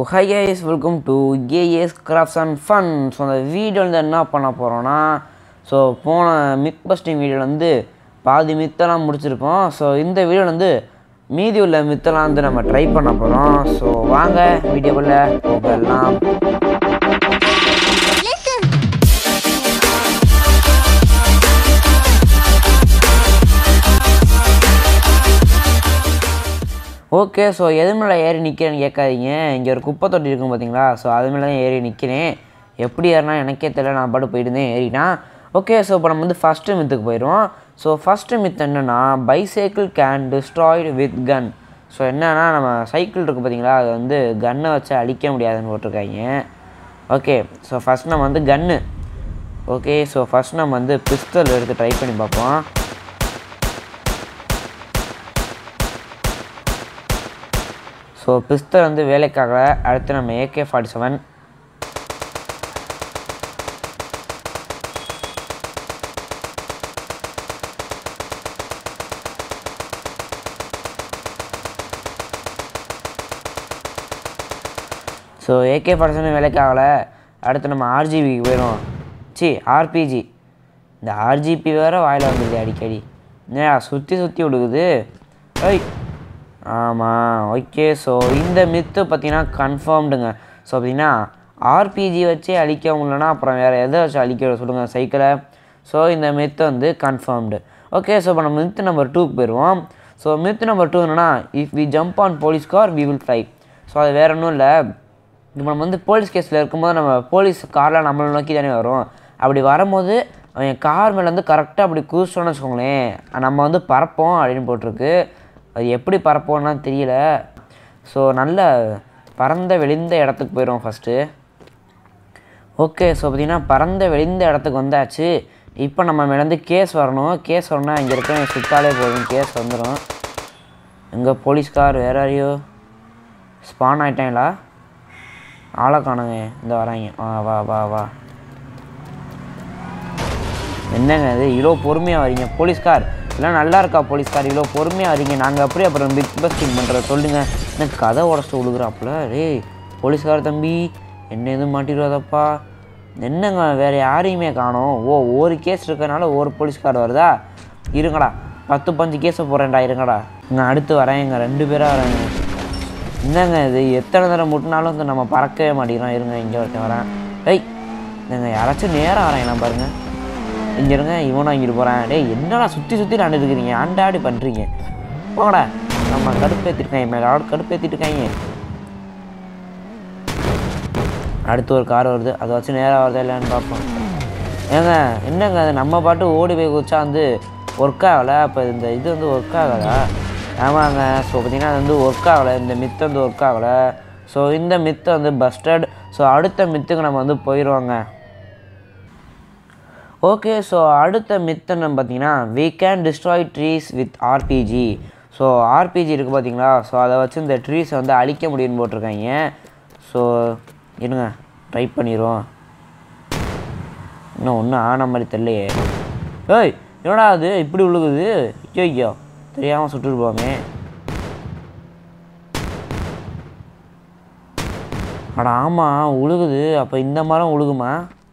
hi guys, welcome to AS Crafts and Fun. So அந்த வீடியோவில் என்ன பண்ண போகிறோன்னா போன மித் பஸ்டிங் வீடியோவில் பாதி மித்தெல்லாம் முடிச்சிருக்கோம். ஸோ இந்த வீடியோவில் மீதி உள்ள மித்தெல்லாம் நம்ம ட்ரை பண்ண போகிறோம். ஸோ வாங்க வீடியோக்குள்ளே போகலாம். ஓகே, ஸோ எது மேலே ஏறி நிற்கிறேன்னு கேட்காதீங்க. இங்கே ஒரு குப்பை தொட்டி இருக்கும் பார்த்தீங்களா, ஸோ அது மேலே தான் ஏறி நிற்கிறேன். எப்படி ஏறினா எனக்கே தெரியல, நான் பாட்டு போயிட்டு ஏறினா. ஓகே, ஸோ இப்போ நம்ம ஃபஸ்ட்டு மித்துக்கு போயிடுவோம். ஸோ ஃபஸ்ட்டு மித் என்னென்னா, bicycle can destroyed with gun. So என்னென்னா, நம்ம சைக்கிள் இருக்குது பார்த்தீங்களா, அது கன்னை வச்சு அழிக்க முடியாதுன்னு போட்டிருக்காங்க. ஓகே, ஸோ ஃபஸ்ட் நம்ம கன்னு. ஓகே, ஸோ ஃபஸ்ட் நம்ம பிஸ்டல் எடுத்து ட்ரை பண்ணி பார்ப்போம். ஸோ பிஸ்தல் வேலைக்காக. அடுத்து நம்ம AK-47. ஸோ AK-47 வேலைக்காகலை. அடுத்து நம்ம RGB போயிடும். RPG. இந்த RGB வேறு வாயில் வந்துடுது அடிக்கடி. ஏன் சுற்றி சுற்றி விடுக்குது. ஆமாம், ஓகே. ஸோ இந்த மித்து பார்த்திங்கன்னா கன்ஃபார்ம்டுங்க. ஸோ பார்த்திங்கன்னா RPG வச்சு அழிக்க முடியலன்னா அப்புறம் வேறு எதை வச்சு அழிக்க சொல்லுங்கள், சைக்கிளை. ஸோ இந்த மித்து கன்ஃபார்ம்டு. ஓகே, ஸோ இப்போ நம்ம மித்து நம்பர் 2க்கு போயிடுவோம். ஸோ மித்து நம்பர் 2 என்னென்னா, if we jump on police car we will fly. So அது வேறு ஒன்றும் இல்லை. இப்போ நம்ம போலீஸ் கேஸில் இருக்கும்போது நம்ம போலீஸ் காரில் நம்மளை நோக்கி தானே வரும். அப்படி வரும்போது அவன் கார் மேலே கரெக்டாக அப்படி குதிச்சோன்னு வச்சுக்கோங்களேன், நம்ம பறப்போம் அப்படின்னு போட்டிருக்கு. அது எப்படி பறப்போன்னா தெரியல. ஸோ நல்ல பறந்த வெளிந்த இடத்துக்கு போயிடும் ஃபஸ்ட்டு. ஓகே, ஸோ பார்த்திங்கன்னா பறந்த வெளிந்த இடத்துக்கு வந்தாச்சு. இப்போ நம்ம மேலேருந்து கேஸ் வரணும். கேஸ் வரணும்னா இங்கே இருக்க சுத்தாலே போதும், கேஸ் வந்துடும். எங்கள் போலீஸ்கார் வேறு யாரையோ ஸ்பான் ஆகிட்டாங்களா? ஆளை காணுங்க, இந்த வராங்க. வா வா வா. என்னங்க இது இவ்வளோ பொறுமையாக வரீங்க போலீஸ்கார்? எல்லாம் நல்லா இருக்கா போலீஸ்கார்? இவ்வளோ பொறுமையாக வரீங்க. நாங்கள் அப்படியே அப்புறம் பிக் பஸ்டிங் பண்ணுறத சொல்லுங்கள். எனக்கு கதை உடச்சிட்டு விழுகுறாப்புல. டேய் போலீஸ்கார் தம்பி, என்ன எதுவும் மாட்டிடுவாதப்பா. என்னங்க வேறு யாரையுமே காணோம். ஒரு கேஸ் இருக்கிறனால ஒரு போலீஸ்கார் வருதா? இருங்கடா, 10-15 கேஸை போடுறேன்டா, இருங்கடா. நான் அடுத்து வரேங்க, 2 பேராக வரேங்க. என்னங்க இது எத்தனை தடவை முட்டினாலும் நம்ம பறக்கவே மாட்டேங்கிறோம். இருங்க, இங்கே ஒருத்தன் வரேன். இல்லைங்க யாராச்சும் நேராக வரேன் பாருங்கள். இங்கே இருங்க, இவனும் இங்கிட்டு போகிறேன். டேய் என்னடா சுற்றி சுற்றி நான் இருக்கிறீங்க, ஆண்டாடி பண்ணுறீங்க. போங்கடா, நம்ம கடுப்பேற்றிருக்காங்க, மேலே ஆடு கடுப்பேற்றிட்டுருக்காங்க. அடுத்து ஒரு கார் வருது, அதை வச்சு நேராக வருதா இல்லைன்னு பார்ப்போம். ஏங்க என்னங்க அது நம்ம பாட்டு ஓடி போய் குதிச்சா ஒர்க் ஆகலை. அப்போ இந்த இது ஒர்க் ஆகலை. ஆமாங்க. ஸோ பார்த்திங்கன்னா அது ஒர்க் ஆகலை. இந்த மித்து ஒர்க் ஆகலை. ஸோ இந்த மித்து பஸ்டட். ஸோ அடுத்த மித்துக்கு நம்ம போயிடுவாங்க. ஓகே, ஸோ அடுத்த மித்து நம்ம பார்த்திங்கன்னா, we can destroy trees with RPG. So RPG இருக்குது பார்த்தீங்களா, ஸோ அதை வச்சு இந்த ட்ரீஸை அழிக்க முடியும்னு போட்டிருக்காங்க. ஸோ இருங்க ட்ரை பண்ணிடுவோம். இன்னும் ஒன்றும் ஆன மாதிரி தெரியலையே. என்னடா அது இப்படி விழுகுது? ஐயோ தெரியாமல் சுட்டுட்டு போமே. அட ஆமாம் உழுகுது. அப்போ இந்த மரம் உழுகுமா?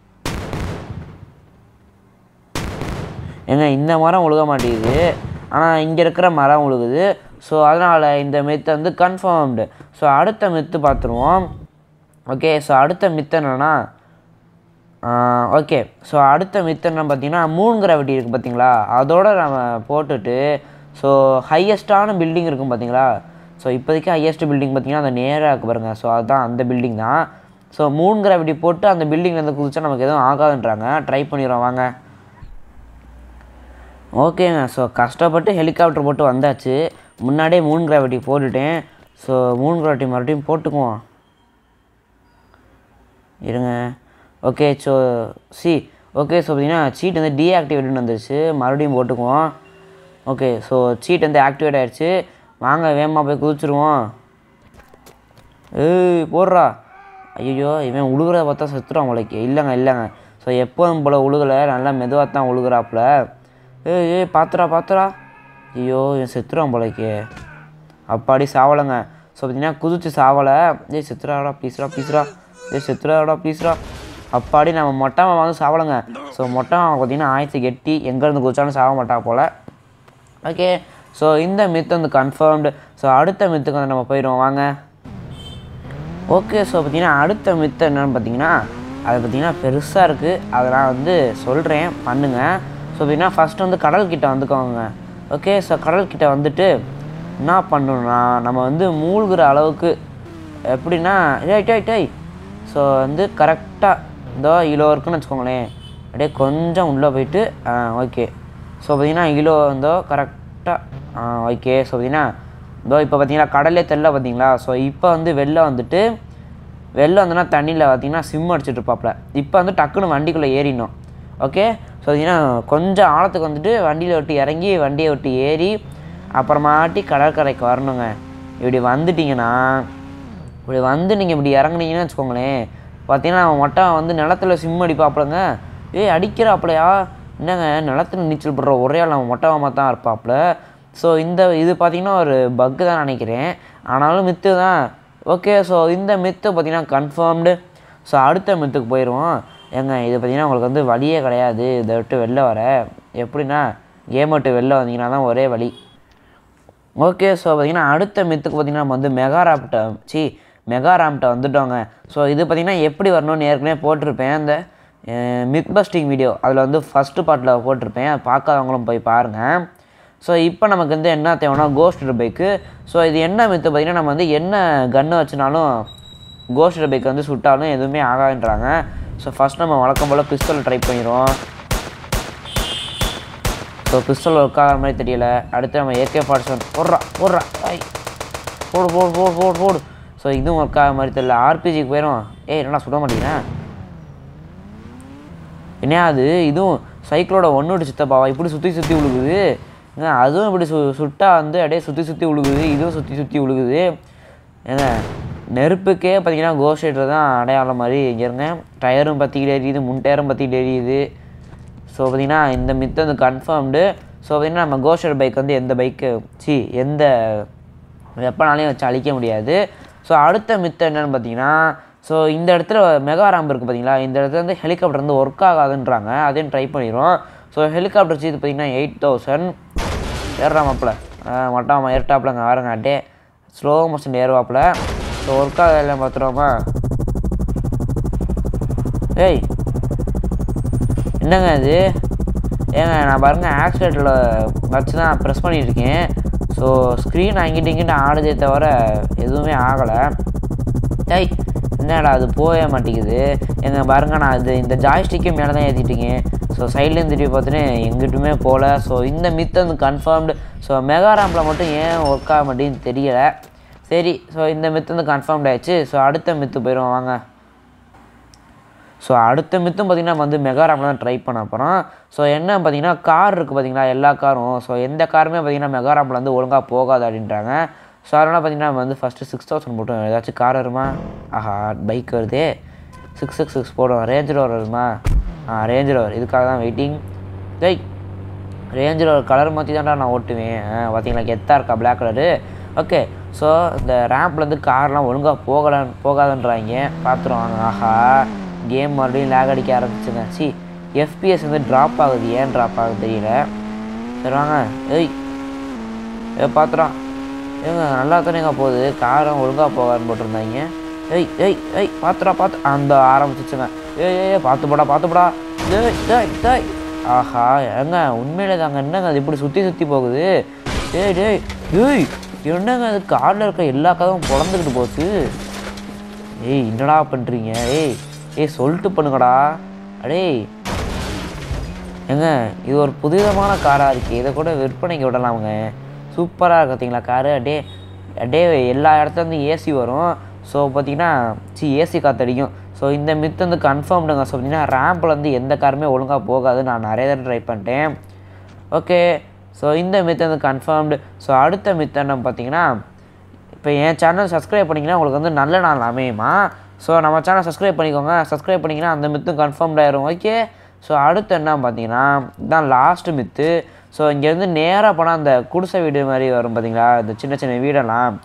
ஏங்க இந்த மரம் உழுக மாட்டேங்குது, ஆனால் இங்கே இருக்கிற மரம் உழுகுது. ஸோ அதனால் இந்த மித்து கன்ஃபார்ம்டு. ஸோ அடுத்த மித்து பார்த்துருவோம். ஓகே, ஸோ அடுத்த மித்து என்னென்னா, ஓகே ஸோ அடுத்த மித்து என்ன பார்த்தீங்கன்னா, மூன் கிராவிட்டி இருக்குது பார்த்தீங்களா, அதோடு நம்ம போட்டுட்டு ஸோ ஹையஸ்ட்டான பில்டிங் இருக்கும் பார்த்தீங்களா. ஸோ இப்போதைக்கு ஹையஸ்ட் பில்டிங் பார்த்தீங்கன்னா அந்த நேராக இருக்கு பாருங்கள். ஸோ அதுதான் அந்த பில்டிங் தான். ஸோ மூன் கிராவிட்டி போட்டு அந்த பில்டிங் குதிச்சா நமக்கு எதுவும் ஆகாதுன்றாங்க. ட்ரை பண்ணிடுறோம் வாங்க. ஓகேங்க, ஸோ கஷ்டப்பட்டு ஹெலிகாப்டர் போட்டு வந்தாச்சு. முன்னாடியே மூன் கிராவிட்டி போட்டுட்டேன். ஸோ மூன் கிராவிட்டி மறுபடியும் போட்டுக்குவோம். இருங்க. ஓகே, ஸோ ஓகே ஸோ பார்த்திங்கன்னா சீட் டீஆக்டிவேட்னு வந்துருச்சு. மறுபடியும் போட்டுக்குவோம். ஓகே, ஸோ சீட் ஆக்டிவேட் ஆகிடுச்சு. வாங்க வேகமாக போய் குதிச்சிருவோம். போடுறா. ஐயோ இவன் உழுகிறத பார்த்தா செத்துறான் உழைக்க. இல்லைங்க. ஸோ எப்போதும் போல் உழுகலை, நல்லா மெதுவாக தான் உழுகிறாப்புல. பாத்துரா. ஐயோ இவன் செத்துறான் போலைக்கு. அப்பாடி சாவலைங்க. ஸோ பார்த்தீங்கன்னா குதிச்சு சாவலை. செத்துறாடா ப்ளீஸ்ரா செத்துறாடா ப்ளீஸ்ரா. அப்பாடி நம்ம மொட்டை மாமா வந்து சாவலைங்க. ஸோ மொட்டை மாமா பார்த்தீங்கன்னா ஆயிரத்து கெட்டி எங்கேருந்து குதிச்சாலும் சாக மாட்டா போல். ஓகே, ஸோ இந்த மித்து வந்து கன்ஃபர்ம்டு. ஸோ அடுத்த மித்துக்கு வந்து நம்ம போயிடுவோம் வாங்க. ஓகே, ஸோ பார்த்தீங்கன்னா அடுத்த மித்து என்னென்னு பார்த்தீங்கன்னா அது பார்த்திங்கன்னா பெருசாக இருக்குது. அதை நான் வந்து சொல்கிறேன் பண்ணுங்கள். ஸோ பார்த்தீங்கன்னா ஃபஸ்ட்டு வந்து கடல்கிட்ட வந்துக்கோங்க. ஓகே, ஸோ கடல்கிட்ட வந்துட்டு என்ன பண்ணணும்னா நம்ம வந்து மூழ்கிற அளவுக்கு எப்படின்னா டேய் ஸோ வந்து கரெக்டாக இதோ இலோ இருக்குன்னு வச்சுக்கோங்களேன். அப்படியே கொஞ்சம் உள்ளே போயிட்டு ஓகே. ஸோ பார்த்திங்கன்னா இலோ இருந்தோ கரெக்டாக ஓகே. ஸோ பார்த்திங்கன்னா இதோ இப்போ பார்த்தீங்கன்னா கடலே தெரியல பார்த்தீங்களா. ஸோ இப்போ வந்து வெளில வந்துன்னா தண்ணியில் பார்த்தீங்கன்னா சிம் அடிச்சுட்டு இருப்பாப்புல. இப்போ வந்து டக்குன்னு வண்டிக்குள்ளே ஏறிடணும். ஓகே, ஸோ பார்த்தீங்கன்னா கொஞ்சம் ஆழத்துக்கு வந்துட்டு வண்டியில் விட்டு இறங்கி வண்டியை விட்டு ஏறி அப்புறமாட்டி கடற்கரைக்கு வரணுங்க. இப்படி வந்துட்டிங்கன்னா இப்படி வந்து நீங்கள் இப்படி இறங்குனீங்கன்னு வச்சுக்கோங்களேன். பார்த்தீங்கன்னா அவன் மொட்டை வந்து நிலத்துல சிம் அடிப்பாப்புலங்க. அடிக்கிறாப்புலையா என்னங்க நிலத்துல நீச்சல் போடுற ஒரே ஆள் நம்ம மொட்டை மாமா தான் இருப்பாப்புல. ஸோ இது பார்த்திங்கன்னா ஒரு பக்கு தான் நினைக்கிறேன், ஆனாலும் மித்து தான். ஓகே, ஸோ இந்த மித்து பார்த்திங்கன்னா கன்ஃபார்ம்டு. ஸோ அடுத்த மித்துக்கு போயிடுவோம். இது பார்த்திங்கன்னா உங்களுக்கு வந்து வழியே கிடையாது இதை விட்டு வெளில வர. எப்படின்னா கேம் விட்டு வெளில வந்தீங்கன்னா தான் ஒரே வழி. ஓகே, ஸோ பார்த்திங்கன்னா அடுத்த மித்துக்கு பார்த்திங்கன்னா நம்ம வந்து மெகா ராம்ப்ட்ட வந்துட்டோங்க. ஸோ இது பார்த்திங்கன்னா எப்படி வரணும்னு ஏற்கனவே போட்டிருப்பேன் அந்த மித் பஸ்டிங் வீடியோ. அதில் வந்து ஃபஸ்ட்டு பார்ட்டில் போட்டிருப்பேன், அது பார்க்காதவங்களும் போய் பாருங்கள். ஸோ இப்போ நமக்கு வந்து என்ன தேவைன்னா கோஸ்ட் பைக்கு. ஸோ இது என்ன மித்து பார்த்திங்கன்னா நம்ம வந்து என்ன கன்று வச்சுனாலும் கோஸ்ட் பைக் வந்து சுட்டாலும் எதுவுமே ஆகாதுன்றாங்க. ஸோ ஃபஸ்ட் நம்ம வழக்கம் போல் பிஸ்டல் ட்ரை பண்ணிடுவோம். ஸோ பிஸ்டல் ஒர்க் ஆகிற மாதிரி தெரியல. அடுத்து நம்ம AK-47 போடுறா போடு. ஸோ இதுவும் ஒர்க் ஆகிற மாதிரி தெரியல. ஆர்பிஜிக்கு போயிடும். என்னடா சுட மாட்டேங்கிறேன் என்ன அது. இதுவும் சைக்கிளோட ஒன்று சித்தப்பாவா இப்படி சுற்றி விழுகுது. அதுவும் இப்படி சுட்டா வந்து அப்படியே சுற்றி விழுகுது. இதுவும் சுற்றி விழுகுது. நெருப்புக்கே பார்த்தீங்கன்னா கோஸ்ட் ரைடர் தான் அடையாளம் மாதிரி. இங்கே இருங்க, டயரும் பற்றிக்கிட்டு எரியுது, முன் டயரும் பற்றிக்கிட்டு எரியுது. ஸோ பார்த்திங்கன்னா இந்த மித்து வந்து கன்ஃபார்ம்டு. ஸோ பார்த்திங்கன்னா நம்ம கோஸ்ட் ரைடர் பைக் வந்து எந்த வெப்பனாலையும் வச்சு அழிக்க முடியாது. ஸோ அடுத்த மித்து என்னென்னு பார்த்தீங்கன்னா ஸோ இந்த இடத்துல மெகா ராம்ப் இருக்குது பார்த்தீங்களா. இந்த இடத்துல வந்து ஹெலிகாப்டர் வந்து ஒர்க் ஆகாதுன்றாங்க. அதையும் ட்ரை பண்ணிடுவோம். ஸோ ஹெலிகாப்டர் இது பார்த்திங்கன்னா 8000 ஏறுறாமாப்பில் மொட்டாமா ஏற்றாப்புலங்க வரங்காட்டே ஸ்லோ மோஷன் ஏறுவாப்பில். ஸோ ஒர்க் ஆகலாம் பார்த்துருவோமா. என்னங்க அது நான் பாருங்கள் ஆக்சிலேட்டரில் வச்சு தான் ப்ரெஸ் பண்ணிகிட்ருக்கேன். ஸோ ஸ்க்ரீன் அங்கிட்டு ஆடுதே தவிர எதுவுமே ஆகலை. என்னடா அது போக மாட்டேங்குது. பாருங்கள் நான் இந்த ஜாய்ஸ்டிக்கே மேலே தான் ஏற்றிட்டுருக்கேன். ஸோ சைட்லேருந்து திருப்பி பார்த்துன்னு எங்கிட்டுமே போகல. ஸோ இந்த மித்து வந்து கன்ஃபார்ம்டு. ஸோ மெகா ராம்பில் மட்டும் ஏன் ஒர்க் ஆக மாட்டேங்குன்னு தெரியலை. சரி, ஸோ இந்த மித்து வந்து கன்ஃபார்ம்ட் ஆகிடுச்சு. ஸோ அடுத்த மித்து போயிடுவோம் வாங்க. ஸோ அடுத்த மித்தும் பார்த்திங்கன்னா நம்ம வந்து மெகா ராம்பில் தான் ட்ரை பண்ண போகிறோம். ஸோ என்ன பார்த்திங்கன்னா கார் இருக்குது பார்த்திங்களா, எல்லா காரும். ஸோ எந்த காருமே பார்த்திங்கன்னா மெகா ராம்பில் வந்து ஒழுங்காக போகாது அப்படின்றாங்க. ஸோ அதனால் பார்த்திங்கன்னா நம்ம வந்து ஃபஸ்ட்டு 6000 போட்டோம். ஏதாச்சும் கார் வருமா? பைக் வருதே. 666 போடுவோம். ரேஞ்ச் ரோவர் வருமா? Range Rover. இதுக்காக தான் வெயிட்டிங். ரேஞ்ச் ரோவர் கலர் மாற்றி தான்டா நான் ஓட்டுவேன். பார்த்திங்களா கெத்தாக இருக்கா பிளாக் கலரு. ஓகே, ஸோ இந்த ரேம்ப்லேருந்து கார்லாம் ஒழுங்காக போகாதுன்றாங்க. பார்த்துருவாங்க. கேம் மறுபடியும் லேக் அடிக்க ஆரம்பிச்சுங்க. FPS வந்து ட்ராப் ஆகுது. ஏன் ட்ராப் ஆகுது தெரியல. சரி வாங்க. பார்த்துறான் நல்லா தானேங்க போகுது. காரம் ஒழுங்காக போகாதுன்னு போட்டிருந்தாங்க. பார்த்து அந்த ஆரம்பிச்சிச்சுங்க. பார்த்துப்படா. உண்மையிலே தாங்க என்னங்க அது இப்படி சுற்றி போகுது. என்னங்க அது காரில் இருக்க எல்லா கதவும் பொழந்துக்கிட்டு போச்சு. என்னடா பண்ணுறீங்க? சொல்லிட்டு பண்ணுங்கடா. இது ஒரு புதுவிதமான காராக இருக்குது. இதை கூட விற்பனைக்கு விடலாமுங்க. சூப்பராக இருக்கு பார்த்தீங்களா காரு. அப்படியே எல்லா இடத்துலேருந்து ஏசி வரும். ஸோ பார்த்திங்கன்னா ஏசி காற்றடிக்கும். ஸோ இந்த மித்து வந்து கன்ஃபார்ம்டுங்க. ஸோ பார்த்திங்கன்னா ரேம்பில் வந்து எந்த காருமே ஒழுங்காக போகாது. நான் நிறைய தடவை ட்ரை பண்ணிட்டேன். ஓகே, ஸோ இந்த மித்து வந்து கன்ஃபார்ம்டு. ஸோ அடுத்த மித்து என்ன பார்த்திங்கன்னா இப்போ என் சேனல் சப்ஸ்கிரைப் பண்ணிங்கன்னா உங்களுக்கு வந்து நல்ல நாள் அமையுமா. ஸோ நம்ம சேனல் சப்ஸ்கிரைப் பண்ணிக்கோங்க. சப்ஸ்கிரைப் பண்ணிங்கன்னா அந்த மித்தும் கன்ஃபார்ம்ட் ஆயிரும். ஓகே, ஸோ அடுத்து என்ன பார்த்தீங்கன்னா இதுதான் லாஸ்ட்டு மித்து. ஸோ இங்கேருந்து நேராக போனால் அந்த குடிசை வீடு மாதிரி வரும் பார்த்தீங்களா, இந்த சின்ன வீடெல்லாம்.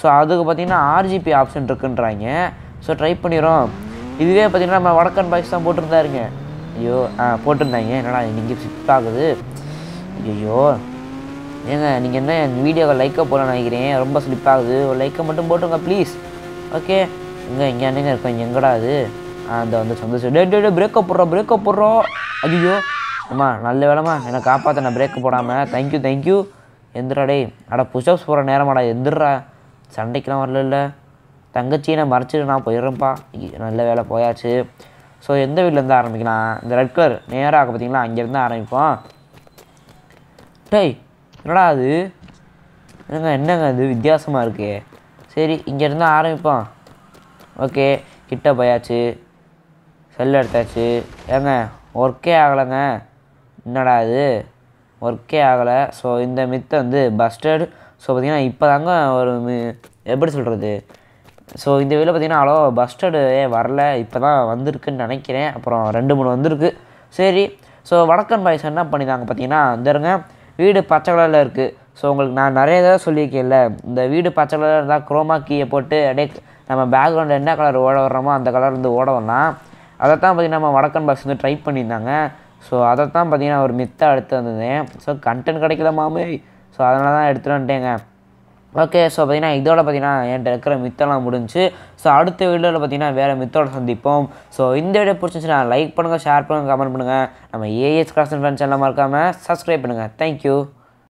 ஸோ அதுக்கு பார்த்திங்கன்னா ஆர்ஜிபி ஆப்ஷன் இருக்குன்றாங்க. ஸோ ட்ரை பண்ணிடுறோம். இதுவே பார்த்திங்கன்னா நம்ம வடக்கன் பாய்ஸ் தான் போட்டிருந்தாருங்க. ஐயோ போட்டிருந்தாங்க. என்னடா இன்றைக்கி ஸ்லிப் ஆகுது. ஐயோ ஏங்க நீங்கள் என்ன என் வீடியோவை லைக்கை போடலான்னு நினைக்கிறேன். ரொம்ப ஸ்லிப் ஆகுது. ஒரு லைக்கை மட்டும் போட்டுருங்க ப்ளீஸ். ஓகே இங்கே என்னங்க இருக்கோம். இங்கே எங்கடா அது அந்த வந்து சந்தோஷம். பிரேக்கப் போடுறோம். ஐயோ அம்மா நல்ல வேலைம்மா என்னை காப்பாற்ற நான் பிரேக்கப் போடாமல். தேங்க்யூ எந்திரா டே. புஷ்அப்ஸ் போகிற நேரமாடா எந்திரா. சண்டைக்கெலாம் வரல. தங்கச்சியை நான் மறைச்சிட்டு நான் போயிடுறேன்ப்பா. நல்ல வேலை போயாச்சு. ஸோ எந்த வீட்டிலேருந்து ஆரம்பிக்கலாம். இந்த ரெட் கலர் நேராக பார்த்தீங்களா அங்கேருந்து ஆரம்பிப்போம். டேய் என்னடா அது என்னங்க அது வித்தியாசமாக இருக்குது. சரி இங்கேருந்து ஆரம்பிப்போம். ஓகே கிட்ட போயாச்சு. செல் எடுத்தாச்சு. ஏங்க ஒர்க்கே ஆகலைங்க. என்னடா அது ஒர்க்கே ஆகலை. ஸோ இந்த மித்தை வந்து பஸ்டர்டு. ஸோ பார்த்திங்கன்னா இப்போ தாங்க ஒரு எப்படி சொல்கிறது. ஸோ இந்த வீடியோவில் பார்த்திங்கன்னா அவ்வளோ பஸ்டர்டு வரல. இப்போ தான் வந்திருக்குன்னு நினைக்கிறேன். அப்புறம் 2-3 வந்திருக்கு. சரி ஸோ வடக்கன் பாய்ஸ் என்ன பண்ணிதாங்க பார்த்திங்கன்னா இருங்க வீடு பச்சை கலரில் இருக்குது. ஸோ உங்களுக்கு நான் நிறைய தடவை சொல்லியிருக்கேன்ல இந்த வீடு பச்சை கலரில் இருந்தால் குரோமா கீயை போட்டு அப்படியே நம்ம பேக்ரவுண்டில் என்ன கலர் ஓட வர்றோமோ அந்த கலர் வந்து ஓட வரலாம். அதை தான் பார்த்திங்கன்னா நம்ம வடக்கன் பாய்ஸ் வந்து ட்ரை பண்ணியிருந்தாங்க. ஸோ அதை தான் பார்த்திங்கன்னா ஒரு மித்தாக எடுத்து வந்திருந்தேன். ஸோ கண்டென்ட் கிடைக்கல மாமே. ஸோ அதனால தான் எடுத்துகிட்டு வந்துட்டேங்க. ஓகே ஸோ பார்த்திங்கன்னா இதோட பார்த்திங்கன்னா என்கிட்ட இருக்கிற மித்தெல்லாம் முடிஞ்சு. ஸோ அடுத்த வீடியோவில் பார்த்திங்கன்னா வேறு மித்தோட சந்திப்போம். ஸோ இந்த வீடியோ பிடிச்சிச்சுன்னா லைக் பண்ணுங்கள், ஷேர் பண்ணுங்கள், கமெண்ட் பண்ணுங்கள். நம்ம ஏஎஸ் கிளாஸ் ஃப்ரெண்ட்ஸ் எல்லாம் மறக்காமல் சப்ஸ்கிரைப் பண்ணுங்கள். தேங்க்யூ.